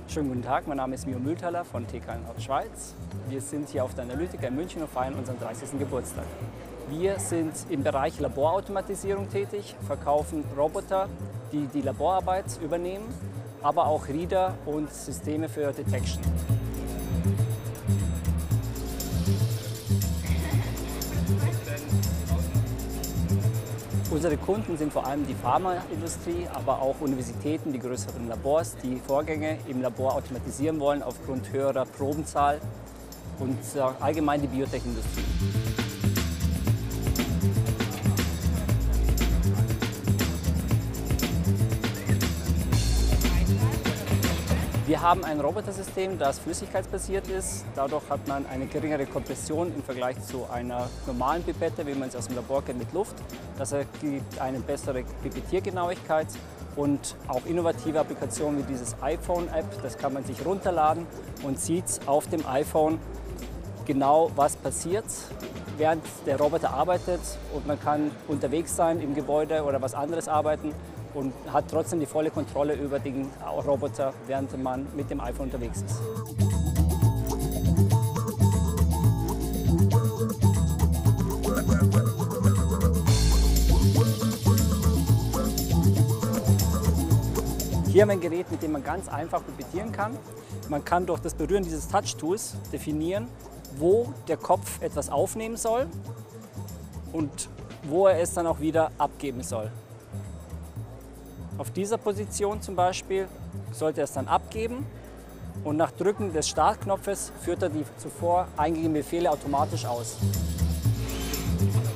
Schönen guten Tag, mein Name ist Mio Mühlthaler von TK Nordschweiz. Wir sind hier auf der Analytica in München und feiern unseren 30. Geburtstag. Wir sind im Bereich Laborautomatisierung tätig, verkaufen Roboter, die die Laborarbeit übernehmen, aber auch Reader und Systeme für Detection. Unsere Kunden sind vor allem die Pharmaindustrie, aber auch Universitäten, die größeren Labors, die Vorgänge im Labor automatisieren wollen aufgrund höherer Probenzahl und allgemein die Biotech-Industrie. Wir haben ein Robotersystem, das flüssigkeitsbasiert ist. Dadurch hat man eine geringere Kompression im Vergleich zu einer normalen Pipette, wie man es aus dem Labor kennt, mit Luft. Das gibt eine bessere Pipettiergenauigkeit und auch innovative Applikationen wie dieses iPhone-App. Das kann man sich runterladen und sieht auf dem iPhone genau, was passiert, während der Roboter arbeitet. Und man kann unterwegs sein im Gebäude oder was anderes arbeiten und hat trotzdem die volle Kontrolle über den Roboter, während man mit dem iPhone unterwegs ist. Hier haben wir ein Gerät, mit dem man ganz einfach pipettieren kann. Man kann durch das Berühren dieses Touch-Tools definieren, wo der Kopf etwas aufnehmen soll und wo er es dann auch wieder abgeben soll. Auf dieser Position zum Beispiel sollte er es dann abgeben und nach Drücken des Startknopfes führt er die zuvor eingegebenen Befehle automatisch aus.